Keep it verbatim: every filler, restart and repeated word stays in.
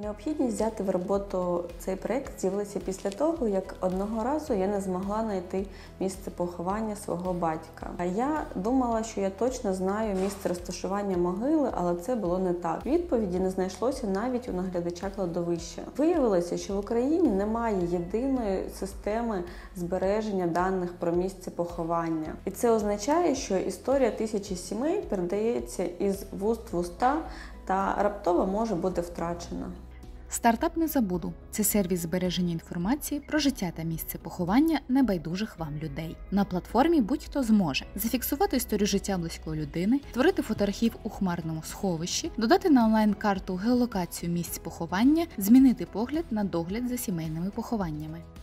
Необхідність взяти в роботу цей проєкт з'явилася після того, як одного разу я не змогла знайти місце поховання свого батька. А я думала, що я точно знаю місце розташування могили, але це було не так. Відповіді не знайшлося навіть у наглядача кладовища. Виявилося, що в Україні немає єдиної системи збереження даних про місце поховання. І це означає, що історія тисячі сімей передається із вуст в уста та раптово може бути втрачена. Стартап «Не забуду» – це сервіс збереження інформації про життя та місце поховання небайдужих вам людей. На платформі будь-хто зможе зафіксувати історію життя близької людини, створити фотоархів у хмарному сховищі, додати на онлайн-карту геолокацію місць поховання, змінити погляд на догляд за сімейними похованнями.